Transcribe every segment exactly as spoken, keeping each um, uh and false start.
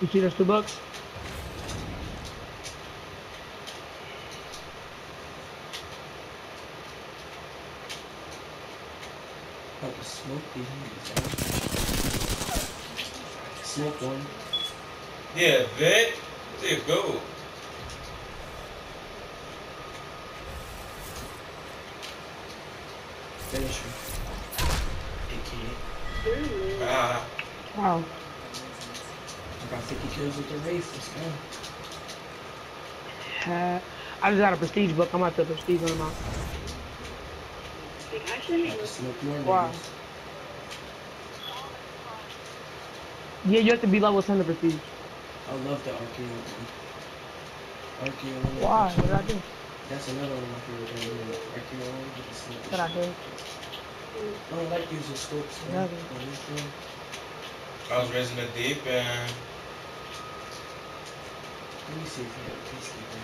You see those two bucks? About to smoke these niggas, man. Smoke one. Yeah, Vic. There you go. Finish him. Dickhead. Ah. Wow. I got fifty kills with the Wraith. Let's go. Uh, I just got a prestige book. I'm about to prestige on them out. I have to smoke more Wow. niggas. Yeah, you have to be level ten to prestige. I love the Archaeo gun. Archaeo one. Why? What did I do? That's another one of my favorite guns. Archaeo one with the smoke. What I do? I don't like using scopes. Yeah, Man. dude. On this one. I was raising the deep and Let me see if you have a peacekeeper.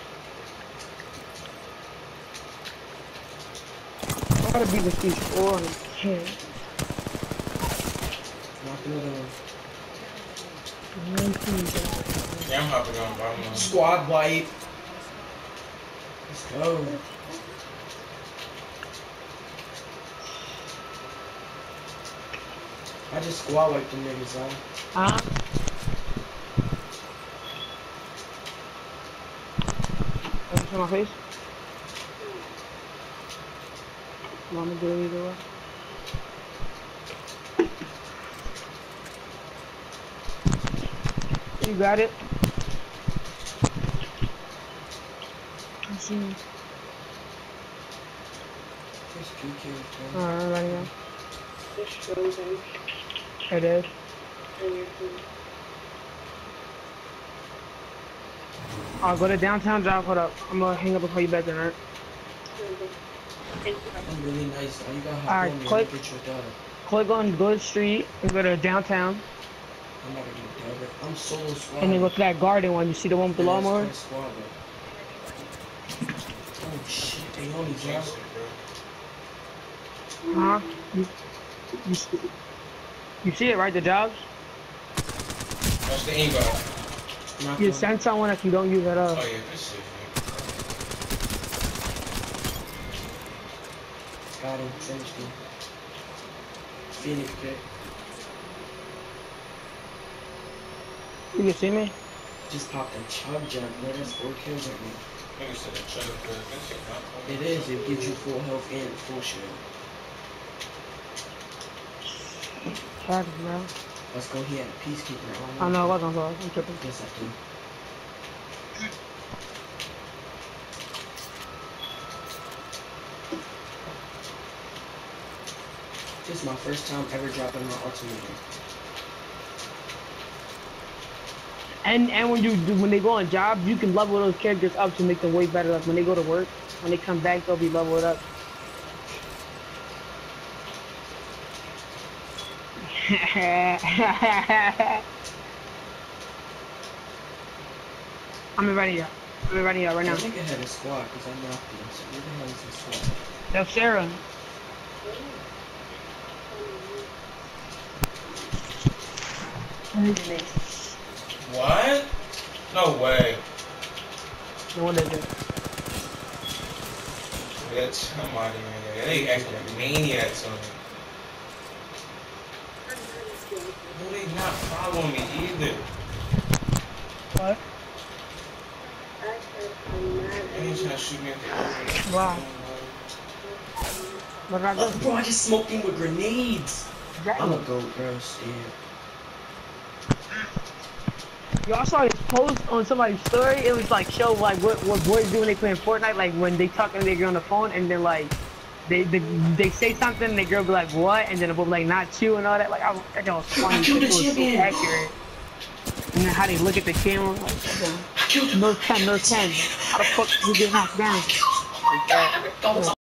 I gotta be prestige four and ten. Knock another one. yeah, I'm hopping on bottom one. Squad wipe. Let's go. I just squad wiped them niggas out. Huh? Everything on my face? Mama do it either way. You got it? I see you. There's two kills, man. Alright, right now. It's frozen. It is. I'll go to downtown, drive, hold up. I'm gonna hang up and call you back then, alright? I'm really nice. All you gotta hop Alright, on me and click. get your daughter. Click on go to the street and go to downtown. I'm not gonna get daughter. I'm solo squad. And then go to that garden one. You see the one with the lawnmower? Oh shit, they on me, Josh. Gangster, bro. Huh? You, you, you see it, right? The jobs? Watch the aimbot. Knock You one. send someone if you don't use that Oh up. yeah, this shit. Got him. Finished him. Phoenix pick. You can see me? Just popped a chug jump, bro. That's four kills at me. Nigga said a chug for that shit not funny. It is. It gives you full health and full shield. Trash, bro. Let's go. He had a peacekeeper. I know it wasn't close. I'm tripping. Yes, I do. This is my first time ever dropping my ultimatum. And and when you do when they go on jobs, you can level those characters up to make them way better. Like when they go to work, when they come back, they'll be leveled up. I'm inviting you. I'm inviting you right I now. think I had a squad because I knocked him. So where the hell is the squad? That's Sarah. What? No way. No one is it. Bitch, I'm out of here. They acting like maniacs on me. No, they not following me either. What? They ain't trying to shoot me at the Wow. What did I Oh, do? bro, I just smoked him with grenades. I'm a Exactly. goat, bro. Scared. Yo, I saw this post on somebody's story. It was like show like what what boys do when they play in Fortnite, like when they talking to their girl on the phone and then like they they, they say something and the girl be like what, and then the boy be like not you and all that. Like I, that was funny. I killed It the was so champion. accurate. And then how they look at the camera, like I killed him. no ten, no ten. How the fuck you get knocked down? Like that. Oh,